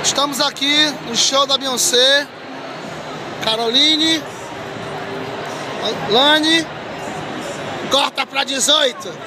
Estamos aqui no show da Beyoncé. Caroline, Lani, corta pra 18.